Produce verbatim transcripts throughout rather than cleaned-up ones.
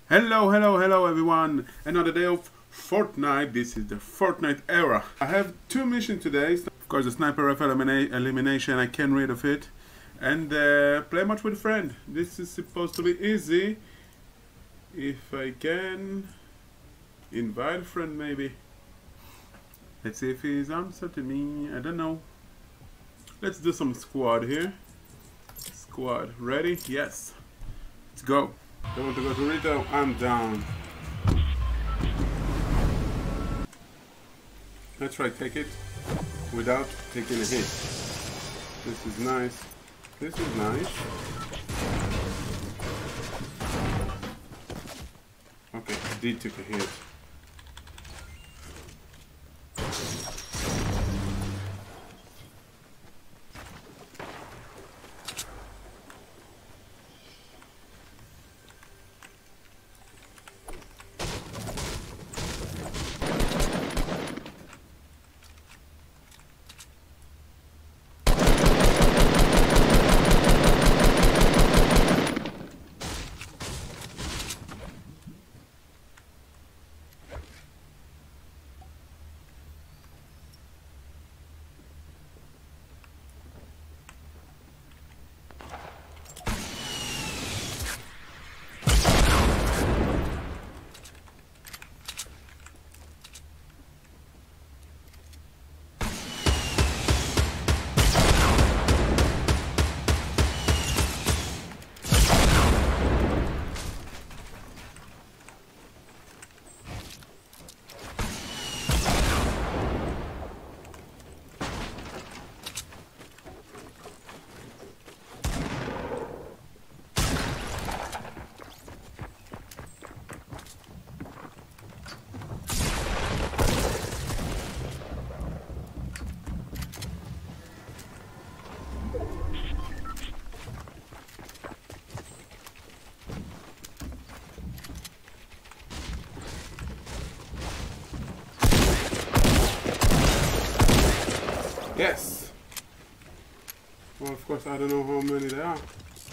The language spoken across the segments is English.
Hello, hello, hello everyone! Another day of Fortnite. This is the Fortnite era. I have two missions today. Of course, the sniper rifle elimina elimination, I can read of it. And uh, play much with a friend. This is supposed to be easy. If I can invite a friend maybe. Let's see if he's answering me. I don't know. Let's do some squad here. Squad, ready? Yes. Let's go. They want to go to retail, I'm down. Let's try take it without taking a hit. This is nice. This is nice. Okay, I did take a hit. Yes! Well, of course, I don't know how many there are.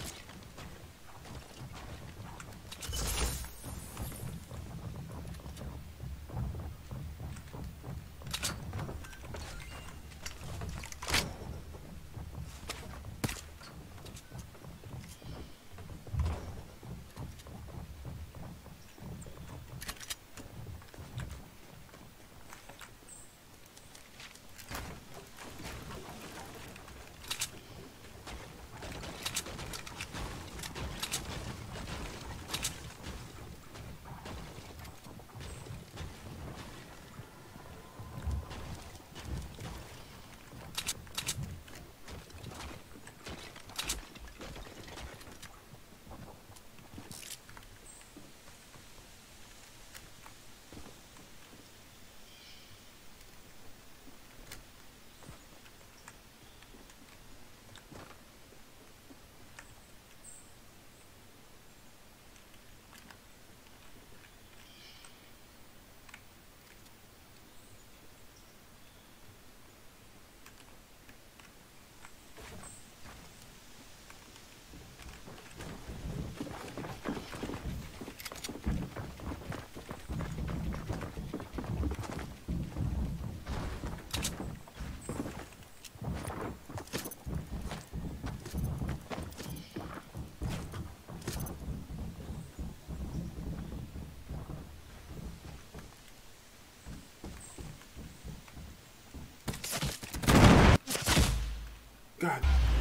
God.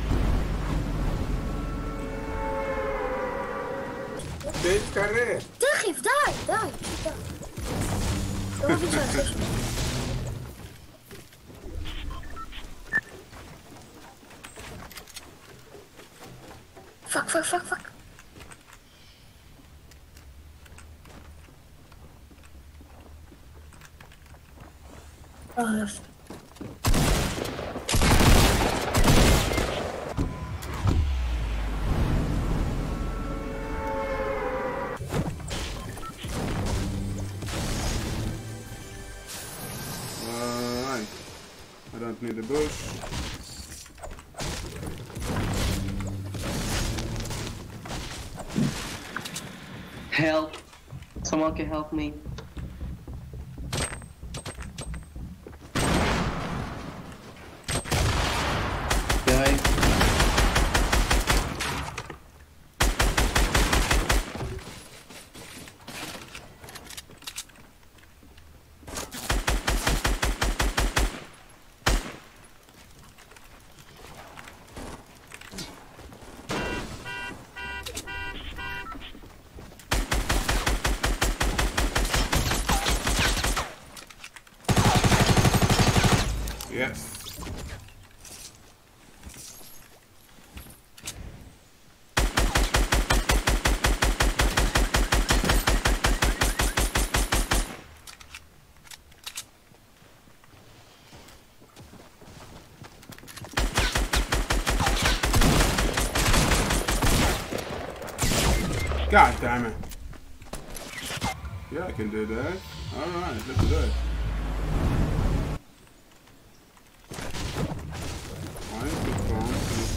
Deze carré. Teruggeef, daar, daar, daar. Dat was iets anders. Fuck, fuck, fuck, fuck. Oh, dat is... I don't need a bush. Help! Someone can help me. Guy. Yes. God damn it. Yeah, I can do that. Alright, let's do it. Why is the phone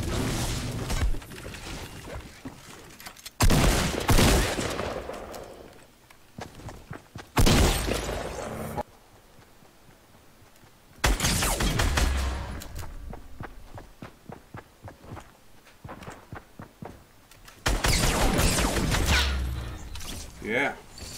Yeah.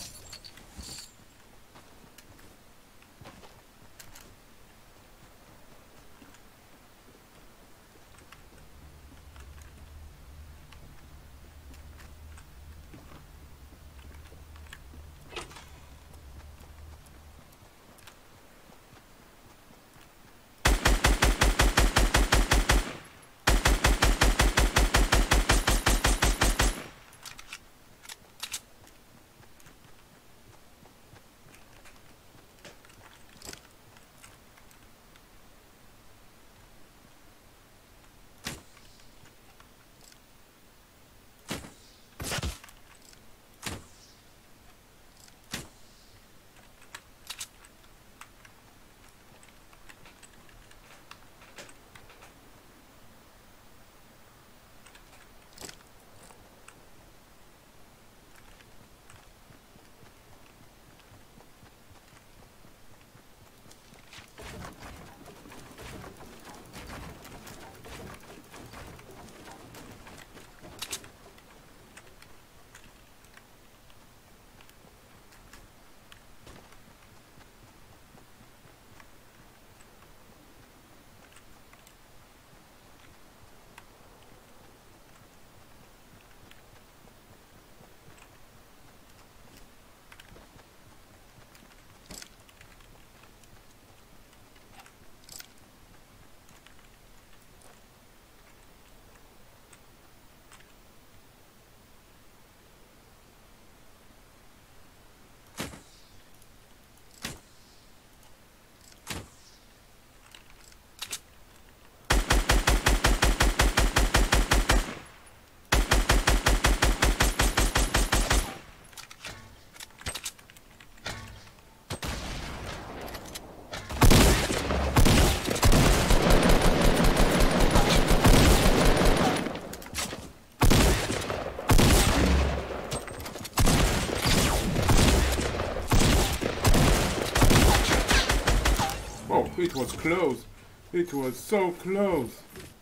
It was close. It was so close.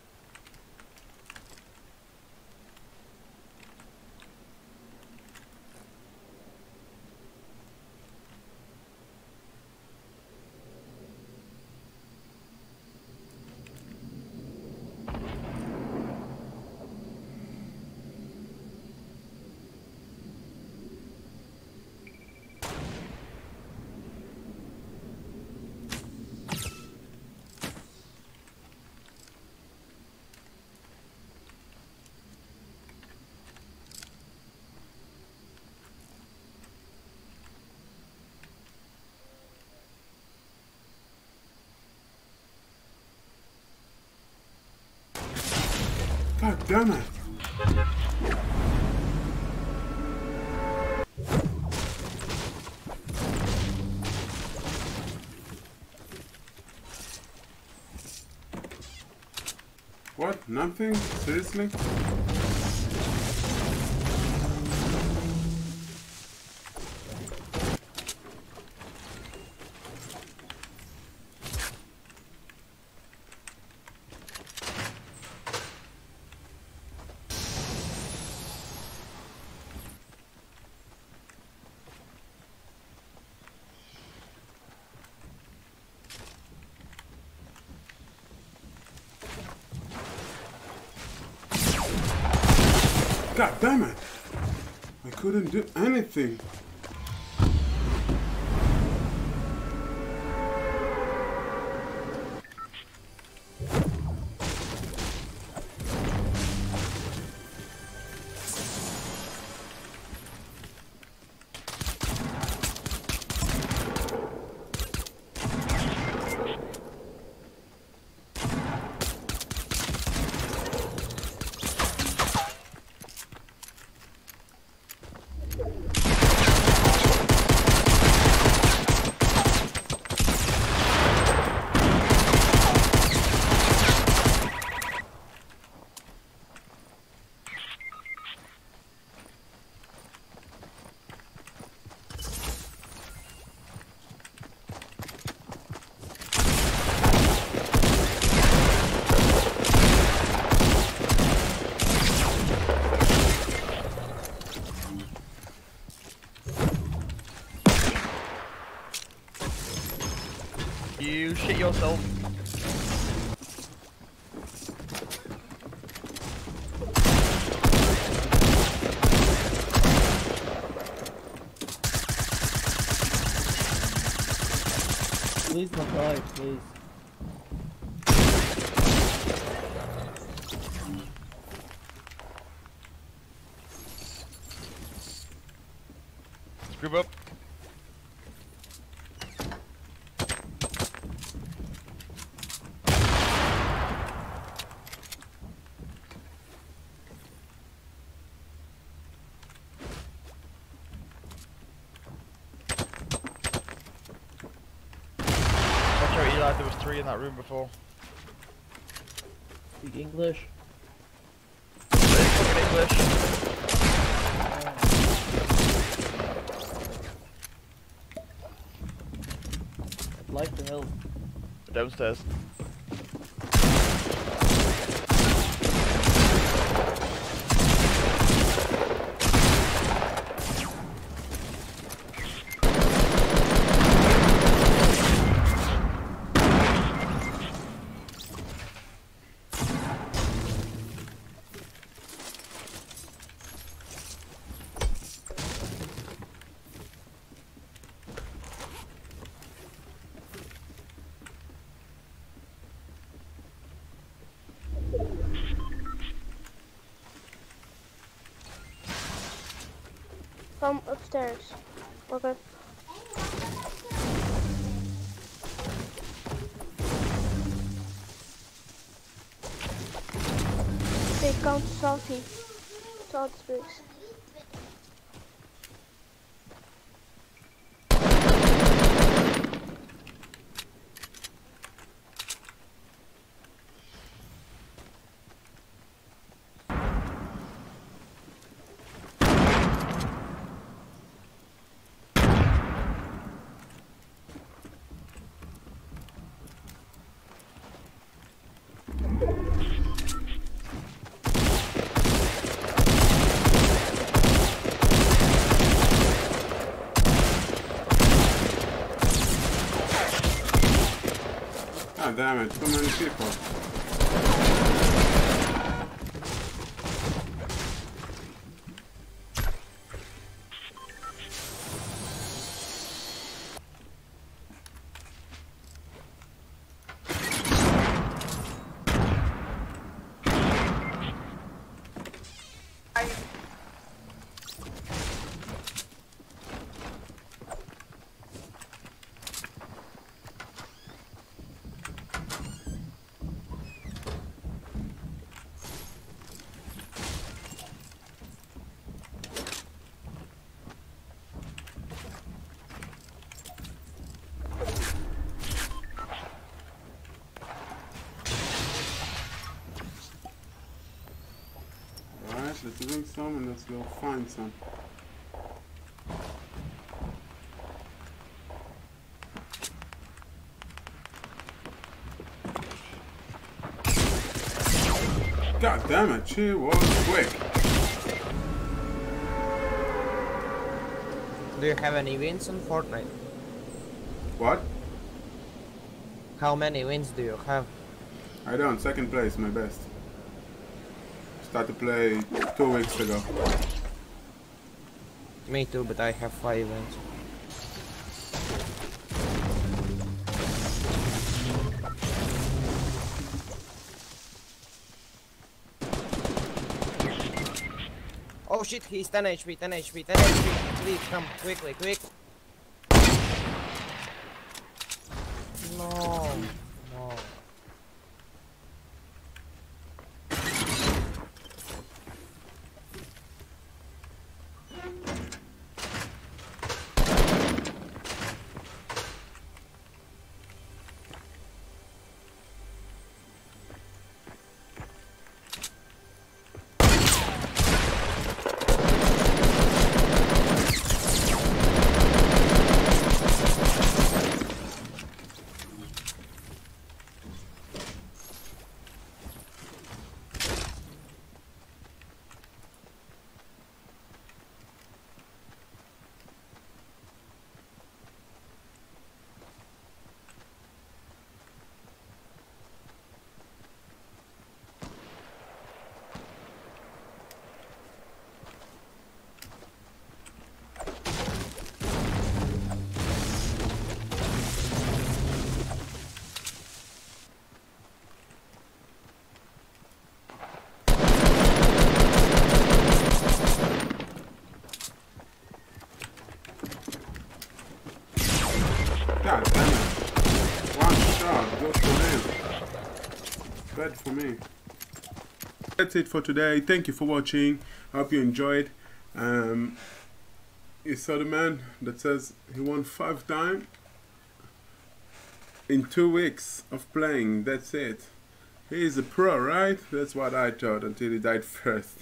God damn it. What? Nothing? Seriously? God damn it! I couldn't do anything. You shit yourself. Please not die, please. Group up. Eli, there was three in that room before. Speak English. Speak English. I'd like to help. Downstairs. From upstairs. Okay. They count salty. Salt bricks. God damn it, too many people. Let's drink some and let's go find some. God damn it, she was quick. Do you have any wins on Fortnite? What? How many wins do you have? I don't, second place, my best. Started to play two weeks ago. Me too, but I have five wins. Oh shit, he's ten H P, ten H P, ten H P. Please come quickly, quick. No, no. God damn it. One shot, goes to him. Bad for me. That's it for today. Thank you for watching. I hope you enjoyed. Um, you saw the man that says he won five times in two weeks of playing. That's it. He is a pro, right? That's what I thought until he died first.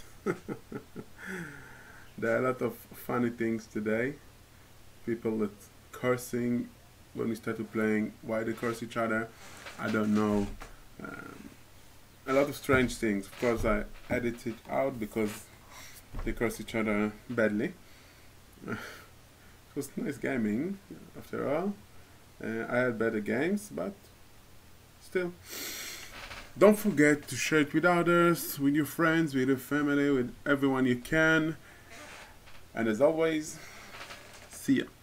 There are a lot of funny things today. People that cursing when we started playing. Why they curse each other, I don't know. Um, a lot of strange things. Of course, I edit it out because they curse each other badly. It was nice gaming, after all. Uh, I had better games, but still. Don't forget to share it with others, with your friends, with your family, with everyone you can. And as always, see ya.